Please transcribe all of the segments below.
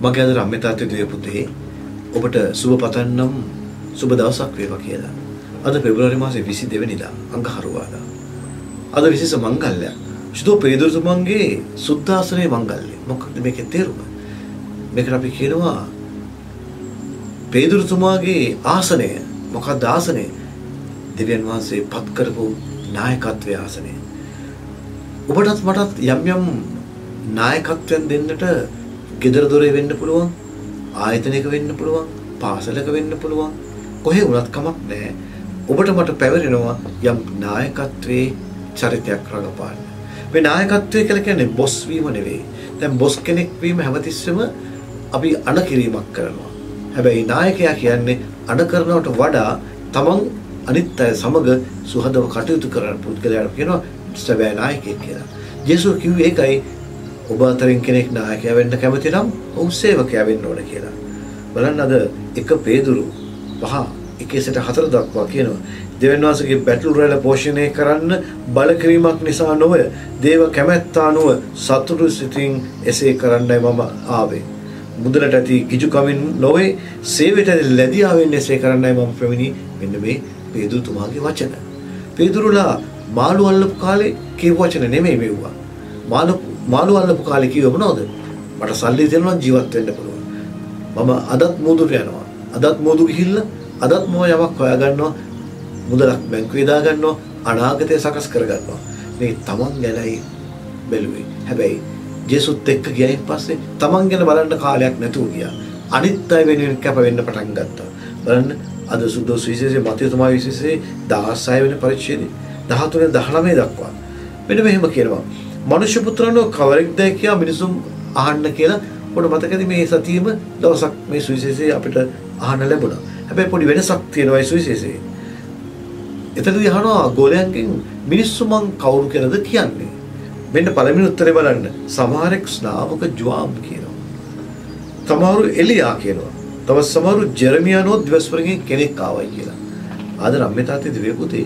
මගේ අද රම්‍ය තාත්තේ දුවේ පුතේ ඔබට සුබ පතන්නම් සුබ දවසක් වේවා කියලා. අද පෙබරවාරි මාසේ 22 වෙනිදා අඟහරුවාදා. අද විශේෂ මංගල්‍යයක්. ශුද්ධ පේදුරුතුමන්ගේ සුද්ධාසනයේ මංගල්‍ය. මොකක්ද මේකේ තේරුම? මේකට අපි කියනවා පේදුරුතුමාගේ ආසනය. මොකක්ද ආසනය? දෙවියන් වහන්සේ පත් කරපු නායකත්වයේ ආසනය. ඔබටත් මටත් යම් යම් නායකත්වයන් දෙන්නට ගෙදර දොරේ වෙන්න පුළුවන්, ආයතනයක වෙන්න පුළුවන්, පාසලක වෙන්න පුළුවන්, කොහේ වුණත් කමක් නැහැ. ඔබට මට පැවරෙනවා යම් නායකත්වයේ චරිතයක් රඟපාන්න. මේ නායකත්වය කියලා කියන්නේ බොස් වීම නෙවෙයි. දැන් බොස් කෙනෙක් වීම හැමතිස්සෙම අපි අණකිරීමක් කරනවා. හැබැයි නායකයා කියන්නේ අණකරනවට වඩා තමන් අනිත් අය සමග සුහදව කටයුතු කරන පුද්ගලයාට කියනවා සැබෑ නායකයෙක් කියලා. ජේසුස් කිව්වේ ඒකයි. ඔබ අතරින් කෙනෙක් නායකයා වෙන්න කැමති නම් ඔහු සේවකයා වෙන්න ඕන කියලා. බලන්න අද 1 පේදුරු 5:1-4 දක්වා කියනවා. දෙවියන් වහන්සේගේ බැටළු රැළ පෝෂණය කරන්න බල කිරීමක් නිසා නොව, දේව කැමැත්ත අනුව සතුටු සිතින් එසේ කරන්නයි මම ආවේ. මුදලට ඇති කිජුකමින් නොවේ, සේවයට ඇති ලැබියාවෙන් එසේ කරන්නයි මම පැමිණි. මෙන්න මේ පේදුරුතුමාගේ වචන. පේදුරුලා මාළු අල්ලපු කාලේ කියව වචන නෙමෙයි මෙව්වා. මාළු අල්ලපු කාලේ කිව්ව මොනවද? මට සල්ලි දෙනවා නම් ජීවත් වෙන්න පුළුවන්. මම අදත් මෝදුට යනවා. අදත් මෝදු ගිහිල්ලා අදත් මම යමක් හොයා ගන්නවා. මුදලක් බැංකුවේ දා ගන්නවා. අනාගතය සකස් කර ගන්නවා. මේ තමන් ගැනයි බැලුවේ. හැබැයි ජේසුත් එක්ක ගියයින් පස්සේ තමන් ගැන බලන්න කාලයක් නැතුව ගියා. අනිත් අය වෙනුවෙන් කැප වෙන්න පටන් ගත්තා. බලන්න අද සුද්ධ සුවිශේෂයේ මතයතුමා විශේෂයේ 16 වෙනි පරිච්ඡේදයේ 13-19 දක්වා මෙන්න මෙහෙම කියනවා. මනුෂ්‍ය පුත්‍රයන්ව කවරෙක්ද කියා මිනිසුන් අහන්න කියලා පොඩ මතකද මේ සතියේම දවසක් මේ සුවිශේෂයේ අපිට අහන්න ලැබුණා. හැබැයි පොඩි වෙනසක් තියෙනවා මේ සුවිශේෂයේ. එතනදී අහනවා ගෝලයන්ගෙන් මිනිස්සු මං කවුරු කියලාද කියන්නේ? මෙන්න පළවෙනි උත්තරේ බලන්න. සමහරෙක් ස්නාවක ජුවාම් කියනවා. සමහරු එලියා කියනවා. තව සමහරු ජෙරමියානෝ දිවස්වරගෙන් කෙනෙක් ආවයි කියලා. ආද රම්‍ය තාත්තේ දිවේ පුතේ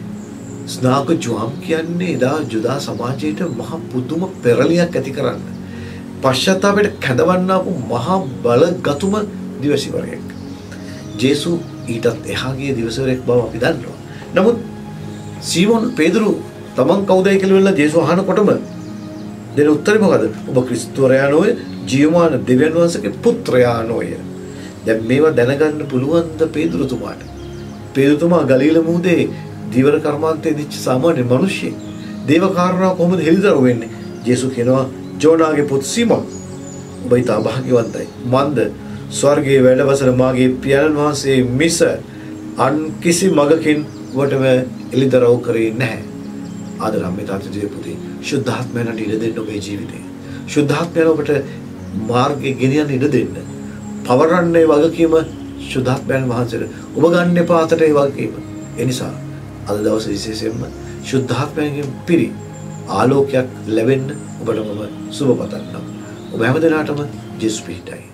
ස්නාවක ජුවාම් කියන්නේ එදා ජුදා සමාජයට මහ පුදුම පෙරලියක් ඇති කරන්න. පශ්චාත්තාපයට කැඳවන්න ආපු මහ බලගතුම දිවසිවරයෙක්. ජේසු ඊටත් එහා ගිය දිවසිවරයෙක් බව අපි දන්නවා. නමුත් සීමෝන් පේදුරු තමන් කවුදයි කියලා ජේසු අහනකොටම දෙන උත්තරේ මොකද? ඔබ ක්‍රිස්තුවරයා නොවේ, ජීවමාන දෙවියන් වහන්සේගේ පුත්‍රයා නොවේ. දැන් මේවා දැනගන්න පුළුවන් ද පේදුරුතුමාට? පේදුරුතුමා ගලීල මුහුදේ දීවර කර්මාන්තයේ දිච්ච සාමාන්‍ය මිනිහෙක්. දේව කාරණා කොහොමද හෙළිදරව් වෙන්නේ? ජේසු කියනවා ජෝනාගේ පුත් සීමෝන් ඔබ ඊට අභාග්‍යවන්තයි. මන්ද ස්වර්ගයේ වැඩවසන මාගේ පියාණන් වහන්සේ මිස අන් කිසි මගකින් ඔබටම හෙළිදරව් කරේ නැහැ. ආදරම්මේ තාත්තේ පුතේ ශුද්ධාත්මයන්ට ඉඩ දෙන්න ඔබේ ජීවිතේ. ශුද්ධාත්මයන් ඔබට මාර්ගයේ ගෙනියන්න ඉඩ දෙන්න. පවරන්නේ වගකීම ශුද්ධාත්මයන් වහන්සේට. ඔබ ගන්න එපා අතට ඒ වගකීම. ඒ නිසා අද දවසේ විශේෂයෙන්ම ශුද්ධාත්මයෙන් පිරි ආලෝකයක් ලැබෙන්න ඔබට මම සුබ පතන්නම්. ඔබ හැමදෙනාටම ජේසුස් පිහිටයි.